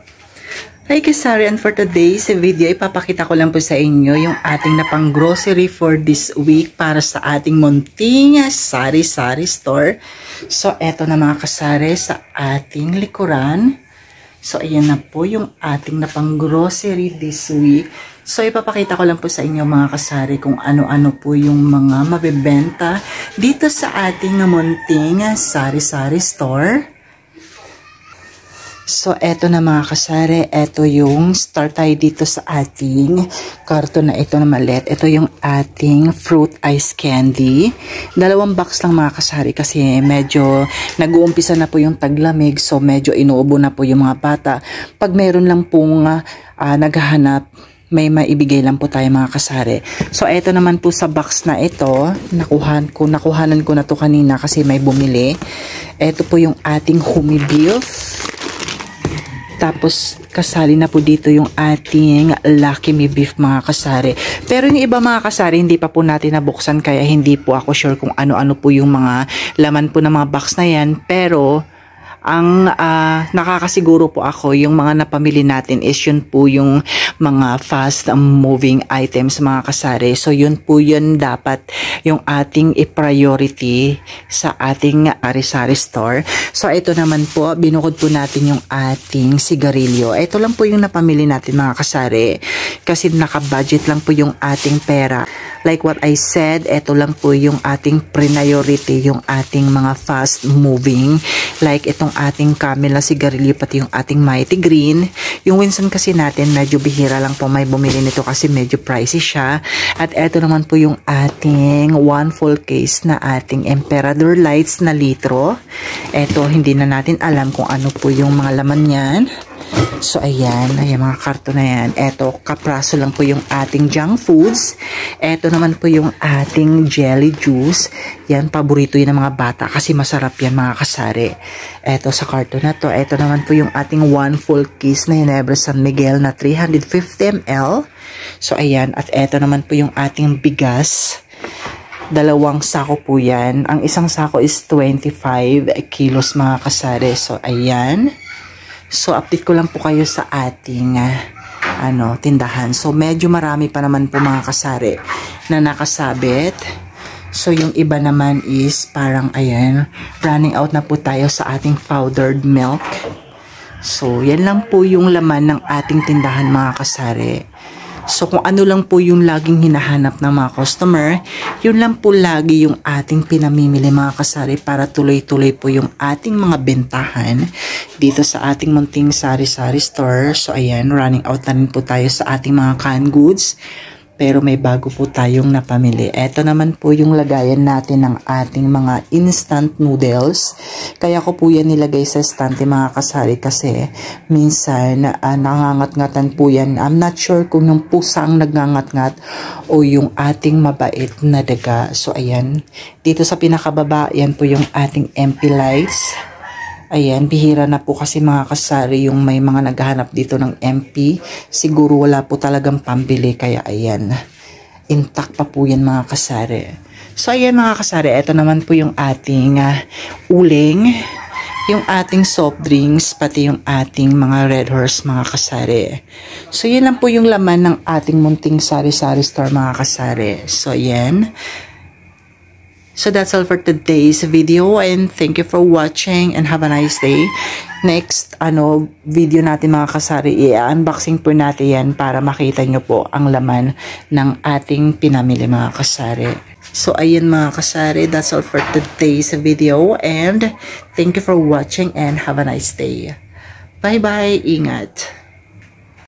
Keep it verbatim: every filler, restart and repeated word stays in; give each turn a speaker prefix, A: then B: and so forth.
A: Hi Kasari, and for today's video, ipapakita ko lang po sa inyo yung ating na pang grocery for this week para sa ating munting sari-sari store. So, eto na mga kasari sa ating likuran. So, ayan na po yung ating na pang grocery this week. So, ipapakita ko lang po sa inyo mga kasari kung ano-ano po yung mga mabibenta dito sa ating munting sari-sari store. So, eto na mga kasari, eto yung start tayo dito sa ating karton na ito na maliit. Ito yung ating fruit ice candy. Dalawang box lang mga kasari kasi medyo nag-uumpisa na po yung taglamig. So, medyo inuubo na po yung mga bata. Pag meron lang pong uh, naghahanap, may maibigay lang po tayo mga kasari. So, eto naman po sa box na ito, nakuhan ko, nakuhanan ko na to kanina kasi may bumili. Eto po yung ating Humi beef. Tapos, kasali na po dito yung ating Lucky Me beef mga kasari. Pero yung iba mga kasari, hindi pa po natin nabuksan kaya hindi po ako sure kung ano-ano po yung mga laman po ng mga box na yan. Pero, ang uh, nakakasiguro po ako, yung mga napamili natin is yun po yung mga fast moving items mga kasari. So yun po yun dapat yung ating i-priority sa ating sari-sari store. So ito naman po, binukod po natin yung ating sigarilyo. Ito lang po yung napamili natin mga kasari kasi naka-budget lang po yung ating pera. Like what I said, ito lang po yung ating priority, yung ating mga fast moving. Like itong ating Camila sigarilyo, pati yung ating Mighty Green. Yung Winston kasi natin, medyo bihira lang po may bumili nito kasi medyo pricey siya. At ito naman po yung ating one full case na ating Emperador Lights na litro. Ito, hindi na natin alam kung ano po yung mga laman yan. So, ayan. Ayan, mga karton na yan. Eto, kapraso lang po yung ating junk foods. Eto naman po yung ating jelly juice. Yan, paborito yun ng mga bata kasi masarap yan mga kasari. Eto, sa karton na to. Eto naman po yung ating one full case na Ginebra San Miguel na three hundred fifty milliliters. So, ayan. At eto naman po yung ating bigas. Dalawang sako po yan. Ang isang sako is twenty-five kilos mga kasari. So, ayan. So, update ko lang po kayo sa ating uh, ano, tindahan. So, medyo marami pa naman po mga kasari na nakasabit. So, yung iba naman is parang, ayan, running out na po tayo sa ating powdered milk. So, yan lang po yung laman ng ating tindahan mga kasari. So, kung ano lang po yung laging hinahanap ng mga customer, yun lang po lagi yung ating pinamimili mga kasari para tuloy-tuloy po yung ating mga bentahan dito sa ating munting sari-sari store. So, ayan, running out na rin po tayo sa ating mga canned goods. Pero may bago po tayong napamili. Ito naman po yung lagayan natin ng ating mga instant noodles. Kaya ko po yan nilagay sa estante mga kasari kasi minsan uh, nangangat-ngatan po yan. I'm not sure kung yung pusa ang nagngangat-ngat o yung ating mabait na daga. So ayan, dito sa pinakababa, yan po yung ating M P lights. Ayan, bihira na po kasi mga kasari yung may mga naghahanap dito ng M P. Siguro wala po talagang pambili kaya ayan, intact pa po yan mga kasari. So ayan mga kasari, ito naman po yung ating uh, uling, yung ating soft drinks, pati yung ating mga Red Horse mga kasari. So yun lang po yung laman ng ating munting sari-sari store mga kasari. So ayan. So that's all for today's video and thank you for watching and have a nice day. Next ano video natin mga kasari, i-unboxing po natin yan para makita nyo po ang laman ng ating pinamili mga kasari. So ayun mga kasari, that's all for today's video and thank you for watching and have a nice day. Bye bye, ingat!